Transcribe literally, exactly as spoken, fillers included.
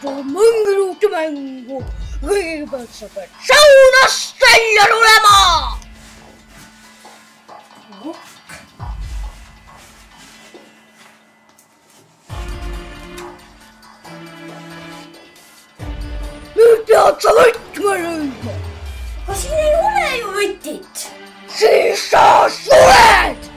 mänginud mängu. Kõigepealt sa pead saunast välja tulema. Nüüd pead sa võtma lööma. Aga siin ei ole ju võtit. Siis sa suled!